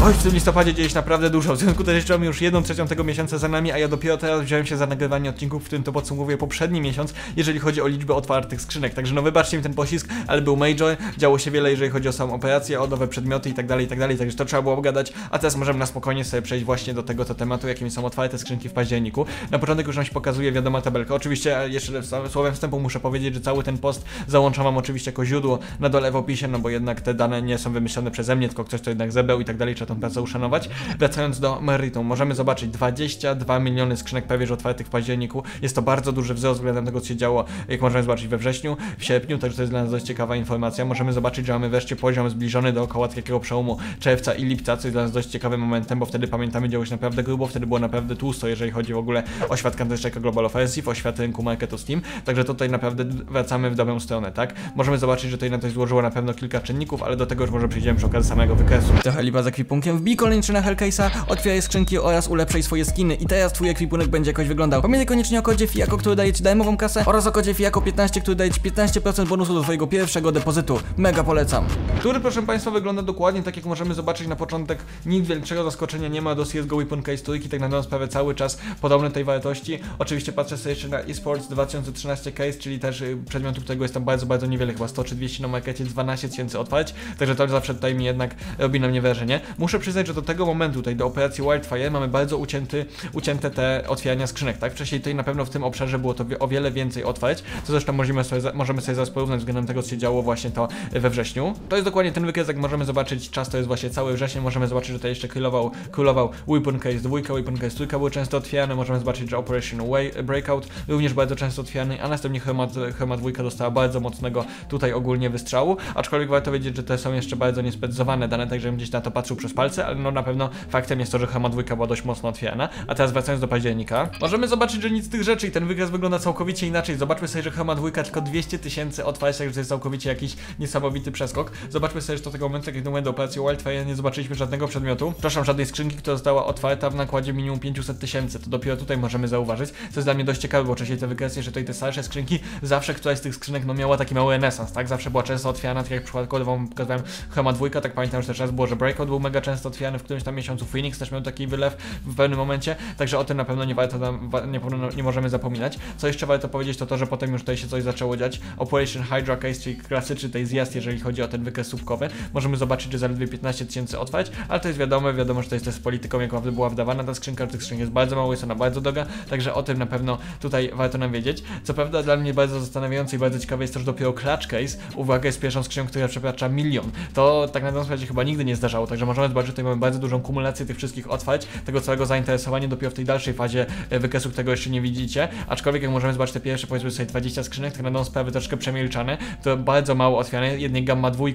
Oj, w tym listopadzie dzieje się naprawdę dużo, w związku z tym mamy już 1/3 tego miesiąca za nami, a ja dopiero teraz wziąłem się za nagrywanie odcinków, w którym to podsumowuję poprzedni miesiąc, jeżeli chodzi o liczbę otwartych skrzynek. Także no wybaczcie mi ten pościsk, ale był major, działo się wiele, jeżeli chodzi o samą operację, o nowe przedmioty i tak dalej, także to trzeba było obgadać, a teraz możemy na spokojnie sobie przejść właśnie do tego tematu, jakimi są otwarte skrzynki w październiku. Na początek już nam się pokazuje wiadoma tabelka. Oczywiście jeszcze słowem wstępu muszę powiedzieć, że cały ten post załączam wam oczywiście jako źródło na dole w opisie, no bo jednak te dane nie są wymyślone przeze mnie, tylko ktoś to jednak zebrał i tak dalej, trzeba tą pracę uszanować. Wracając do meritum, możemy zobaczyć 22 miliony skrzynek prawie że otwartych w październiku. Jest to bardzo duży wzrost względem tego, co się działo, jak możemy zobaczyć we wrześniu, w sierpniu, także to jest dla nas dość ciekawa informacja. Możemy zobaczyć, że mamy wreszcie poziom zbliżony do około takiego przełomu czerwca i lipca, co jest dla nas dość ciekawym momentem, bo wtedy pamiętamy, działo się naprawdę grubo, wtedy było naprawdę tłusto, jeżeli chodzi w ogóle o świat Counter-Strike'a Global Offensive, o świat rynku marketu Steam, także tutaj naprawdę wracamy w dobrą stronę, tak? Możemy zobaczyć, że tutaj na to złożyło na pewno kilka czynników, ale do tego już może przejdziemy przy okazji samego wykresu. Trochę lipa z ekwipunkiem, wbij kolejny na Hellcase'a, otwieraj skrzynki oraz ulepszaj swoje skiny i teraz twój ekwipunek będzie jakoś wyglądał. Pamiętaj koniecznie o kodzie FIAKO, który daje ci darmową kasę, oraz o kodzie FIAKO 15, który daje ci 15% bonusu do twojego pierwszego depozytu. Mega polecam. Który, proszę państwa, wygląda dokładnie tak, jak możemy zobaczyć na początek. Nic większego zaskoczenia nie ma do CSGO Weapon Case trójki, tak na dobrą sprawę cały czas podobne tej wartości. Oczywiście patrzę sobie jeszcze na eSports 2013 Case, czyli też przedmiotu, którego jest tam bardzo niewiele, chyba 100 czy 200 na markecie, 12 000 otwarć, także to zawsze tutaj mi jednak robi na mnie wrażenie. Muszę przyznać, że do tego momentu, tutaj do operacji Wildfire mamy bardzo ucięte te otwierania skrzynek, tak? Wcześniej tutaj na pewno w tym obszarze było to o wiele więcej otwarć, co zresztą możemy sobie zaraz porównać względem tego, co się działo właśnie to we wrześniu. To jest dokładnie ten wykres, jak możemy zobaczyć, czas to jest właśnie cały wrzesień, możemy zobaczyć, że tutaj jeszcze królował Weapon Case 2, Weapon Case 3 były często otwierane, możemy zobaczyć, że Operation Breakout również bardzo często otwierany, a następnie Chroma 2 dostała bardzo mocnego tutaj ogólnie wystrzału, aczkolwiek warto wiedzieć, że te są jeszcze bardzo niesprecyzowane dane, także gdzieś na to patrzył przez palce, ale no na pewno faktem jest to, że Chroma 2 była dość mocno otwierana. A teraz wracając do października, możemy zobaczyć, że nic z tych rzeczy i ten wykres wygląda całkowicie inaczej. Zobaczmy sobie, że Chroma 2 tylko 200 000 otwarć, także to jest całkowicie jakiś niesamowity przeskok. Zobaczmy sobie, że do tego momentu, jak do operacji Wildfire nie zobaczyliśmy żadnego przedmiotu, przepraszam, żadnej skrzynki, która została otwarta w nakładzie minimum 500 000. To dopiero tutaj możemy zauważyć, co jest dla mnie dość ciekawe, bo wcześniej te wykresy, że tutaj te starsze skrzynki, zawsze któraś z tych skrzynek no miała taki mały renesans, tak? Zawsze była często otwierana, tak jak przykładowo pokazałem Chroma 2, tak pamiętam, że też raz było, że Breakout był mega często otwierany w którymś tam miesiącu, Phoenix też miał taki wylew w pewnym momencie, także o tym na pewno nie możemy zapominać. Co jeszcze warto powiedzieć, to że potem już tutaj się coś zaczęło dziać. Operation Hydra Case, czyli klasyczny tej zjazd, jeżeli chodzi o ten wykres słupkowy. Możemy zobaczyć, że zaledwie 15 000 otwarć, ale to jest wiadomo, że to jest też z polityką, jaką była wdawana ta skrzynka, tych skrzynek jest bardzo mało, jest ona bardzo droga, także o tym na pewno tutaj warto nam wiedzieć. Co prawda dla mnie bardzo zastanawiające i bardzo ciekawe jest to, że dopiero Clutch Case, uwaga, jest pierwszą skrzynią, która przekracza 1 000 000. To tak na dobrą sprawę chyba nigdy nie zdarzało, także możemy zobaczyć, że tutaj mamy bardzo dużą kumulację tych wszystkich otwarć, tego całego zainteresowania dopiero w tej dalszej fazie wykresu, którego jeszcze nie widzicie, aczkolwiek jak możemy zobaczyć te pierwsze, powiedzmy sobie 20 skrzynek, tak na dobrą sprawę troszkę przemilczane, to bardzo mało otwierane, jednej Gamma 2 i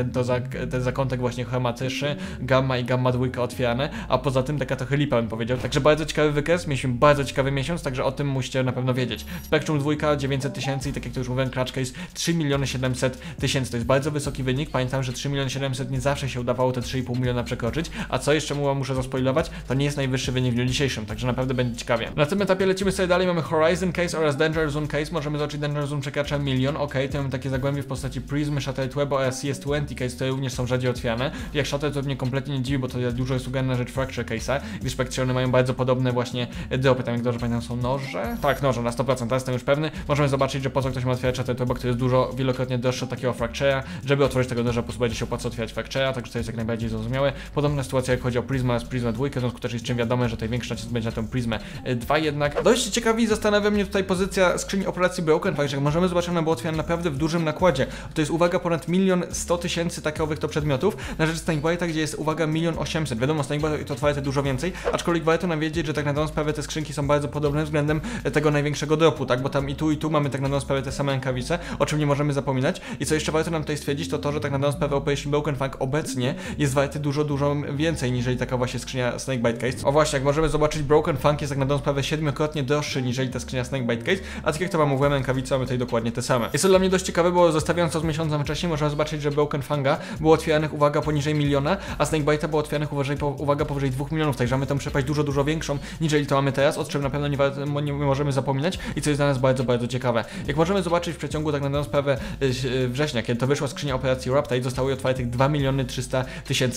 ten zakątek właśnie Chroma 3, Gamma i Gamma 2 otwierane, a poza tym taka trochę lipa bym powiedział, także bardzo ciekawy wykres, mieliśmy bardzo ciekawy miesiąc, także o tym musicie na pewno wiedzieć. Spectrum 2 900 000 i tak jak to już mówiłem, Clutch Case 3 700 000, to jest bardzo wysoki wynik, pamiętam, że 3 700 000 nie zawsze się udawało te 3,5 miliona przekroczyć, a co jeszcze muszę zaspoilować, to nie jest najwyższy wynik w dniu dzisiejszym, także naprawdę będzie ciekawie. Na tym etapie lecimy sobie dalej, mamy Horizon Case oraz Danger Zone Case, możemy zobaczyć, Danger Zone przekracza 1 000 000, to mamy takie zagłębie w postaci Prism, Shattered Web oraz CS20 Case, które również są rzadziej otwierane. Jak Shattered Web mnie kompletnie nie dziwi, bo to dużo jest ugrane na rzecz Fracture Case'a, gdyż Spectrony mają bardzo podobne właśnie dropy, tam jak dobrze pamiętam są noże? Tak, noże, na 100%, teraz jestem już pewny. Możemy zobaczyć, że po co ktoś ma otwierać Shattered Web, który jest wielokrotnie droższy od takiego Fracture'a, żeby otworzyć tego noża, po prostu będzie się opłaca otwierać Fracture'a, także to jest jak najbardziej zrozumiałe. Podobna sytuacja jak chodzi o Prisma oraz Prisma 2, w związku też jest czym wiadomo, że tutaj większy nacisk będzie na tę Prismę 2 jednak. Dość ciekawi zastanawia mnie tutaj pozycja skrzyni operacji Broken, fakt, że jak możemy zobaczyć, ona była otwierana naprawdę w dużym nakładzie. To jest uwaga ponad 1 100 000 takowych to przedmiotów, na rzecz Snakebite'a, gdzie jest uwaga 1 800 000. Wiadomo, Snakebite to otwarte dużo więcej, aczkolwiek warto nam wiedzieć, że tak na dobrą sprawę te skrzynki są bardzo podobne względem tego największego dropu, tak, bo tam i tu mamy tak na dobrą sprawę te same rękawice, o czym nie możemy zapominać. I co jeszcze warto nam tutaj stwierdzić, to że tak na dobrą sprawę Operation Broken Fang obecnie jest warty dużo więcej niż taka właśnie skrzynia Snakebite Case. O właśnie, jak możemy zobaczyć, Broken Fang jest tak na dobrą sprawę 7-krotnie droższy niż ta skrzynia Snakebite Case, a tak jak to wam mówiłem, rękawice mamy tutaj dokładnie te same. Jest to dla mnie dość ciekawe, bo zostawiając to z miesiącem wcześniej, możemy zobaczyć, że Broken Fanga było otwieranych, uwaga, poniżej 1 000 000, a Snakebite'a było otwieranych, uwaga, powyżej 2 milionów, także mamy tą przepaść dużo większą, niżeli to mamy teraz, o czym na pewno nie możemy zapominać i co jest dla nas bardzo ciekawe. Jak możemy zobaczyć w przeciągu tak na dobrą sprawę września, kiedy to wyszła skrzynia operacji Raptide, zostało jej otwartych 2 300 000 egzemplarzy.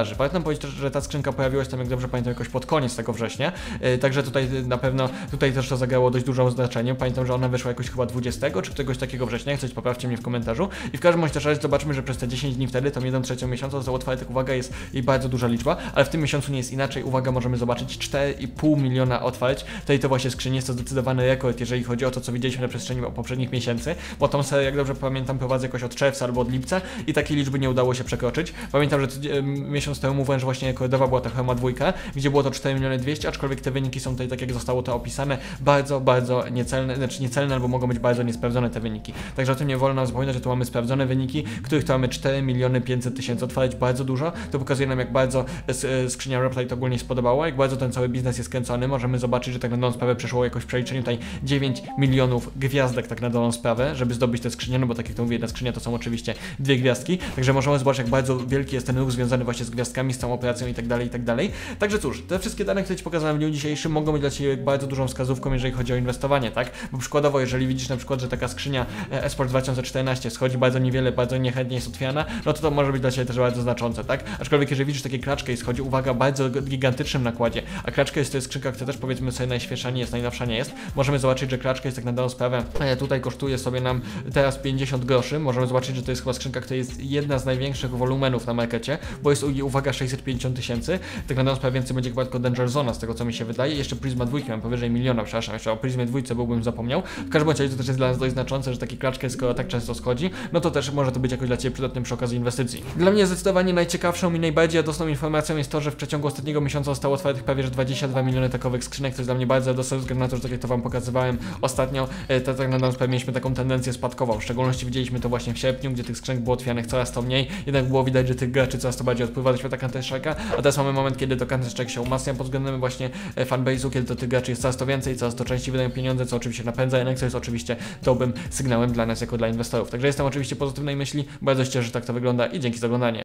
sprzedaży. Pamiętam powiedzieć też, że ta skrzynka pojawiła się tam, jak dobrze pamiętam, jakoś pod koniec tego września, także tutaj na pewno, tutaj też to zagrało dość duże znaczenie. Pamiętam, że ona wyszła jakoś chyba 20 czy któregoś takiego września, jak coś poprawcie mnie w komentarzu. I w każdym razie zobaczmy, że przez te 10 dni wtedy, tą 1/3 miesiąca zostało otwartych, uwaga, jest jej bardzo duża liczba, ale w tym miesiącu nie jest inaczej. Uwaga, możemy zobaczyć 4,5 miliona otwarć. Tutaj to właśnie skrzyni, jest to zdecydowany rekord, jeżeli chodzi o to, co widzieliśmy na przestrzeni poprzednich miesięcy, bo tą serię, jak dobrze pamiętam, prowadzę jakoś od czerwca albo od lipca i takiej liczby nie udało się przekroczyć. Pamiętam, że miesiąc temu mówiłem, że właśnie rekordowa była ta Chroma 2, gdzie było to 4 200 000, aczkolwiek te wyniki są tutaj, tak jak zostało to opisane, bardzo niecelne, znaczy niecelne, albo mogą być bardzo niesprawdzone te wyniki. Także o tym nie wolno zapominać, że tu mamy sprawdzone wyniki, których tu mamy 4 500 000 otwarć, bardzo dużo. To pokazuje nam, jak bardzo skrzynia Replicate ogólnie spodobała, jak bardzo ten cały biznes jest kręcony. Możemy zobaczyć, że tak na dobrą sprawę przeszło jakoś w przeliczeniu tutaj 9 milionów gwiazdek tak na dobrą sprawę, żeby zdobyć te skrzynie, no bo tak jak to mówię, jedna skrzynia to są oczywiście 2 gwiazdki, także możemy zobaczyć, jak bardzo wielki jest ten ruch związany właśnie z gwiazdkami, z całą operacją i tak dalej, i tak dalej. Także cóż, te wszystkie dane, które Ci pokazałem w dniu dzisiejszym, mogą być dla Ciebie bardzo dużą wskazówką, jeżeli chodzi o inwestowanie, tak? Bo przykładowo, jeżeli widzisz na przykład, że taka skrzynia Esport 2014 schodzi bardzo niewiele, bardzo niechętnie jest otwierana, no to może być dla Ciebie też bardzo znaczące, tak? Aczkolwiek jeżeli widzisz takie klaczkę i schodzi, uwaga, bardzo gigantycznym nakładzie, a klaczka jest to jest skrzynka, która też powiedzmy sobie najświeższa nie jest, najnowsza nie jest, możemy zobaczyć, że klaczka jest tak na dobrą sprawę, tutaj kosztuje sobie nam teraz 50 groszy, możemy zobaczyć, że to jest chyba skrzynka, która jest jedna z największych wolumenów na markecie, bo jest, uwaga, 650 000, tak na dobrą sprawę więcej będzie chyba tylko Danger Zona, z tego co mi się wydaje, jeszcze Prisma 2 mam powyżej 1 miliona, przepraszam, jeszcze o Prismie 2 byłbym zapomniał. W każdym razie to też jest dla nas dość znaczące, że taki klaczka, skoro tak często schodzi, no to też może to być jakoś dla Ciebie przydatnym przy okazji inwestycji. Dla mnie zdecydowanie najciekawszą i najbardziej radosną informacją jest to, że w przeciągu ostatniego miesiąca zostało otwartych prawie że 22 miliony takowych skrzynek, to jest dla mnie bardzo radosne, ze względu na to, że tak jak to Wam pokazywałem ostatnio, tak na sprawę mieliśmy taką tendencję spadkową, w szczególności widzieliśmy to właśnie w sierpniu, gdzie tych skrzynek było otwieranych coraz to mniej, jednak było widać, że tych graczy coraz to bardziej odpływa do świata Counter-Strike'a, a teraz mamy moment, kiedy to Counter-Strike się umacnia pod względem właśnie fanbase'u, kiedy to tych graczy jest coraz to więcej, coraz to częściej wydają pieniądze, co oczywiście napędza rynek, co jest oczywiście dobrym sygnałem dla nas jako dla inwestorów. Także jestem oczywiście pozytywnej myśli, bardzo się cieszę, że tak to wygląda i dzięki za oglądanie.